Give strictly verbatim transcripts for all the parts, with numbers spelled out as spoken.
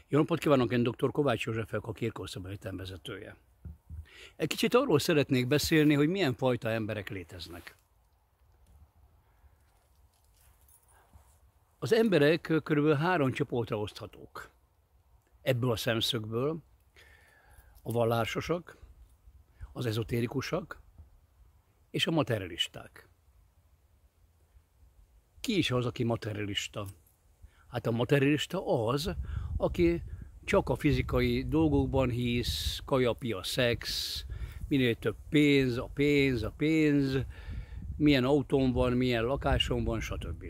Jó napot kívánok, én doktor Kovács József vagyok, a Kirkó-szoba Egyetem vezetője. Egy kicsit arról szeretnék beszélni, hogy milyen fajta emberek léteznek. Az emberek körülbelül három csoportra oszthatók. Ebből a szemszögből a vallásosak, az ezotérikusak és a materialisták. Ki is az, aki materialista? Hát a materialista az, aki csak a fizikai dolgokban hisz, kaja, pia, szex, minél több pénz, a pénz, a pénz, milyen autón van, milyen lakáson van, stb.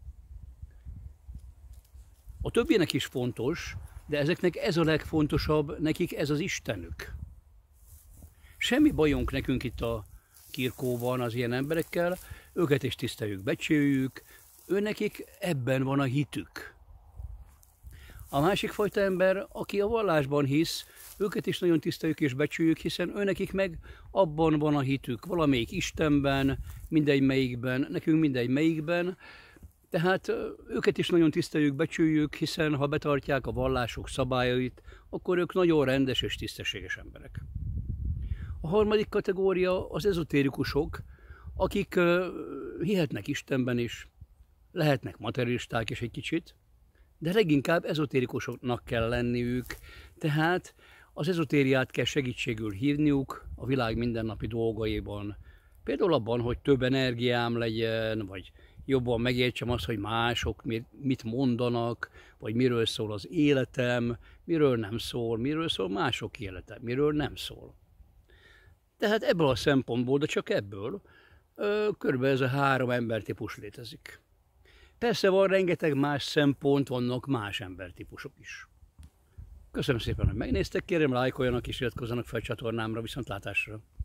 A többinek is fontos, de ezeknek ez a legfontosabb, nekik ez az Istenük. Semmi bajunk nekünk itt a Kirkóban az ilyen emberekkel, őket is tiszteljük, becsüljük, őnekik ebben van a hitük. A másik fajta ember, aki a vallásban hisz, őket is nagyon tiszteljük és becsüljük, hiszen őnekik meg abban van a hitük, valamelyik Istenben, mindegy melyikben, nekünk mindegy melyikben. Tehát őket is nagyon tiszteljük, becsüljük, hiszen ha betartják a vallások szabályait, akkor ők nagyon rendes és tisztességes emberek. A harmadik kategória az ezotérikusok, akik hihetnek Istenben is, lehetnek materialisták is egy kicsit, de leginkább ezotérikusoknak kell lenniük, tehát az ezotériát kell segítségül hívniuk a világ mindennapi dolgaiban. Például abban, hogy több energiám legyen, vagy jobban megértsem azt, hogy mások mit mondanak, vagy miről szól az életem, miről nem szól, miről szól mások élete, miről nem szól. Tehát ebből a szempontból, de csak ebből, körülbelül ez a három embertípus létezik. Persze van rengeteg más szempont, vannak más embertípusok is. Köszönöm szépen, hogy megnéztek, kérem lájkoljanak és iratkozzanak fel a csatornámra, viszontlátásra!